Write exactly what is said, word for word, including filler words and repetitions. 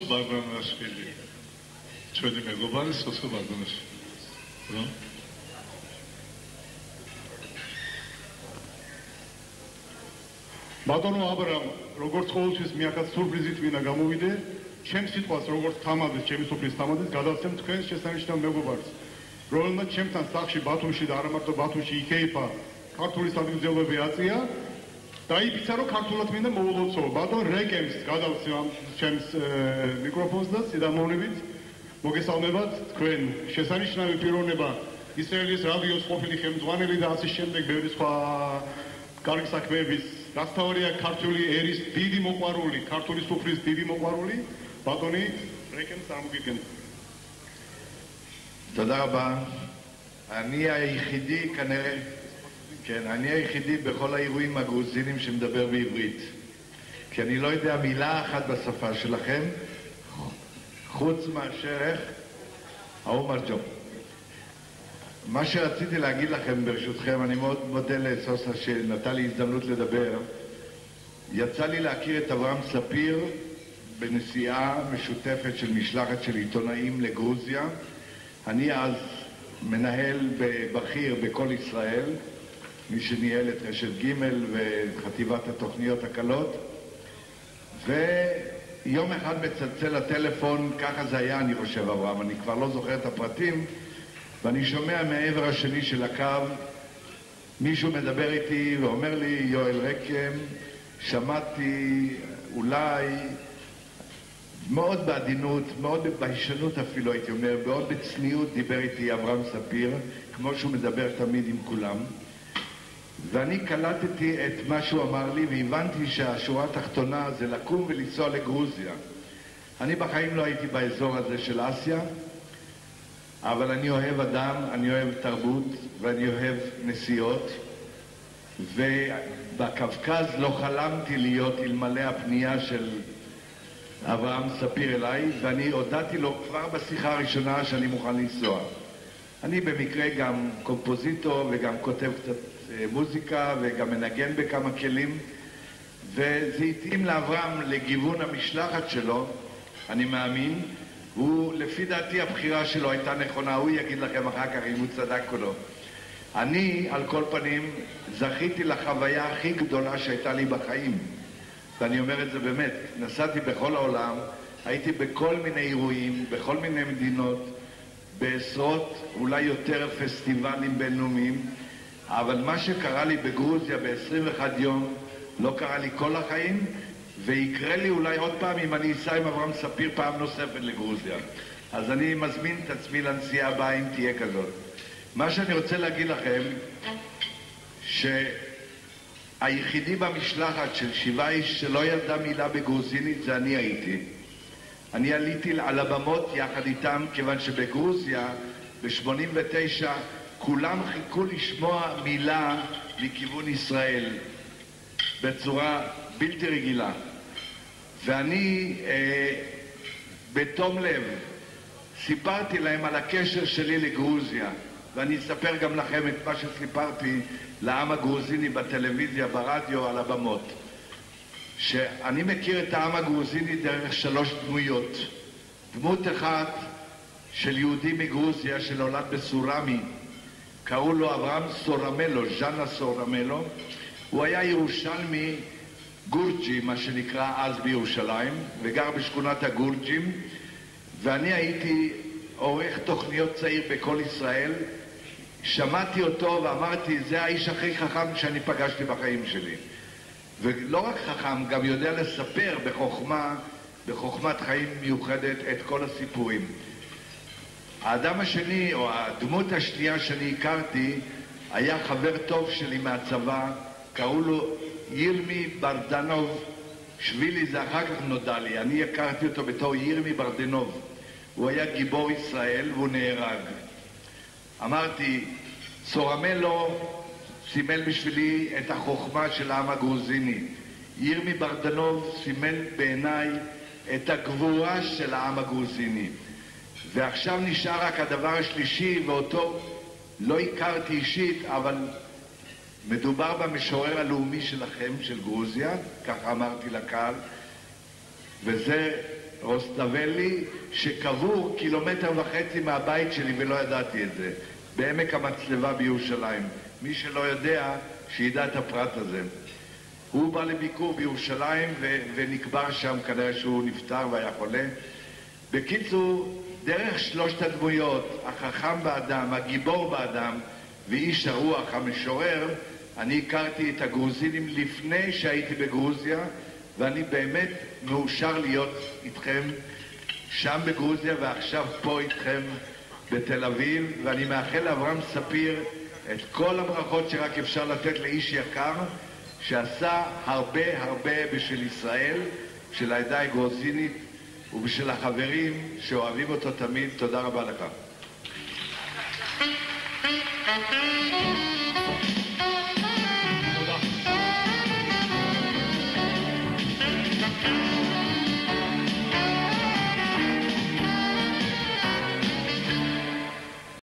ბარბარაშვილი ჩვენი მეგობარი სოსო ბარბარაშვილი რა ბატონო აბრამ როგორც ყოველთვის მიახაც სურპრიზით ვინა გამოვიდე ჩემს სიტყვას როგორც თამადის ჩემი სოფლის თამადის გადავცემ თქვენს შესანიშნავ მეგობარს რომელმაც ჩემთან სახლში ბათუმში და არა მარტო ბათუმში იქეიფა ქართული სადგურები აწია დაიფიცა რომ ქართულად მინდა მოულოცო ბატონ რეკემს გადავცემ ამ ჩემს მიკროფონს და სიამოვნებით მოგესალმებათ თქვენ შესანიშნავი პიროვნება ისრაელის რადიოს ყოფილი ხელმძღვანელი და ასე შემდეგ ბევრი სხვა კარგი საქმეების რასთავარია ქართული ერის დიდი მოყვარული ქართული სუფრის დიდი მოყვარული ბატონი რეკემს ამოგიგენ תודה רבה. אני היחידי כנראה, כן, אני היחידי בכל האירועים הגרוזינים שמדבר בעברית. כי אני לא יודע מילה אחת בשפה שלכם, חוץ מאשר איך, האומרג'ו. מה שרציתי להגיד לכם ברשותכם, אני מאוד מודה לסוסה שנתן לי הזדמנות לדבר. יצא לי להכיר את אברהם ספיר בנסיעה משותפת של משלחת של עיתונאים לגרוזיה. אני אז מנהל בכיר בכל ישראל, מי שניהל את רשת ג' וחטיבת התוכניות הקלות, ויום אחד מצלצל הטלפון, ככה זה היה אני חושב אברהם, אני כבר לא זוכר את הפרטים, ואני שומע מהעבר השני של הקו, מישהו מדבר איתי ואומר לי, יואל רקם, שמעתי אולי מאוד בעדינות, מאוד בהישנות אפילו הייתי אומר, מאוד בצניעות דיבר איתי אברהם ספיר, כמו שהוא מדבר תמיד עם כולם. ואני קלטתי את מה שהוא אמר לי והבנתי שהשורה התחתונה זה לקום ולנסוע לגרוזיה. אני בחיים לא הייתי באזור הזה של אסיה, אבל אני אוהב אדם, אני אוהב תרבות ואני אוהב נסיעות. ובקווקז לא חלמתי להיות אלמלא הפנייה של אברהם ספיר אליי, ואני הודעתי לו כבר בשיחה הראשונה שאני מוכן לנסוע. אני במקרה גם קומפוזיטור וגם כותב קצת מוזיקה וגם מנגן בכמה כלים, וזה התאים לאברהם לגיוון המשלחת שלו, אני מאמין. הוא, לפי דעתי הבחירה שלו הייתה נכונה, הוא יגיד לכם אחר כך אם הוא צדק או לא. אני, על כל פנים, זכיתי לחוויה הכי גדולה שהייתה לי בחיים. ואני אומר את זה באמת, נסעתי בכל העולם, הייתי בכל מיני אירועים, בכל מיני מדינות, בעשרות, אולי יותר פסטיבלים בינלאומיים, אבל מה שקרה לי בגרוזיה ב-עשרים ואחד יום, לא קרה לי כל החיים, ויקרה לי אולי עוד פעם אם אני אסע עם אברהם ספיר פעם נוספת לגרוזיה. אז אני מזמין את עצמי לנסיעה הבאה אם תהיה כזאת. מה שאני רוצה להגיד לכם, ש... היחידי במשלחת של שבעה איש שלא ידע מילה בגרוזינית זה אני הייתי. אני עליתי על הבמות יחד איתם כיוון שבגרוזיה ב-שמונים ותשע כולם חיכו לשמוע מילה מכיוון ישראל בצורה בלתי רגילה. ואני אה, בתום לב סיפרתי להם על הקשר שלי לגרוזיה. ואני אספר גם לכם את מה שסיפרתי לעם הגרוזיני בטלוויזיה, ברדיו, על הבמות. שאני מכיר את העם הגרוזיני דרך שלוש דמויות. דמות אחת של יהודי מגרוזיה שנולד בסורמי, קראו לו אברהם סורמלו, ז'אנה סורמלו. הוא היה ירושלמי גורג'י, מה שנקרא אז בירושלים, וגר בשכונת הגורג'ים, ואני הייתי עורך תוכניות צעיר בכל ישראל. שמעתי אותו ואמרתי, זה האיש הכי חכם שאני פגשתי בחיים שלי. ולא רק חכם, גם יודע לספר בחוכמה, בחוכמת חיים מיוחדת את כל הסיפורים. האדם השני, או הדמות השנייה שאני הכרתי, היה חבר טוב שלי מהצבא, קראו לו ירמי ברדנוב, שבילי זה אחר כך נודע לי, אני הכרתי אותו בתור ירמי ברדנוב. הוא היה גיבור ישראל והוא נהרג. אמרתי, סורמלו סימל בשבילי את החוכמה של העם הגרוזיני. ירמי ברדנוב סימל בעיניי את הגבורה של העם הגרוזיני. ועכשיו נשאר רק הדבר השלישי, ואותו לא הכרתי אישית, אבל מדובר במשורר הלאומי שלכם, של גרוזיה, ככה אמרתי לקהל, וזה רוסטבלי שקבור קילומטר וחצי מהבית שלי ולא ידעתי את זה, בעמק המצלבה בירושלים. מי שלא יודע, שידע את הפרט הזה. הוא בא לביקור בירושלים ו- ונקבר שם, כנראה שהוא נפטר והיה חולה. בקיצור, דרך שלושת הדמויות, החכם באדם, הגיבור באדם ואיש הרוח, המשורר, אני הכרתי את הגרוזינים לפני שהייתי בגרוזיה, ואני באמת מאושר להיות איתכם שם בגרוזיה ועכשיו פה איתכם בתל אביב, ואני מאחל לאברהם ספיר את כל הברכות שרק אפשר לתת לאיש יקר שעשה הרבה הרבה בשביל ישראל, של העדה הגרוזינית ובשביל החברים שאוהבים אותו תמיד. תודה רבה לך.